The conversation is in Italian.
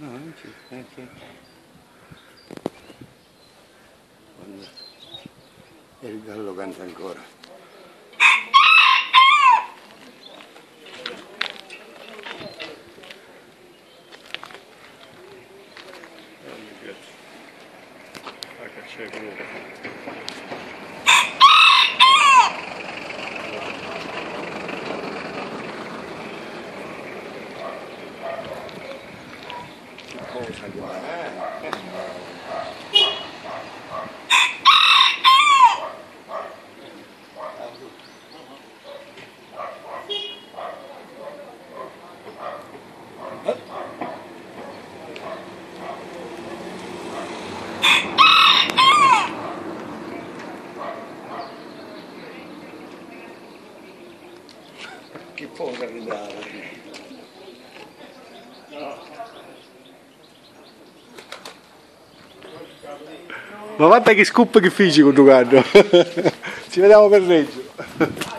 E il gallo canta ancora. C'è comunque. Che cosa che va? Che cosa che dà? Ma guarda che scoop che feci con tuo gatto. Ci vediamo per Reggio.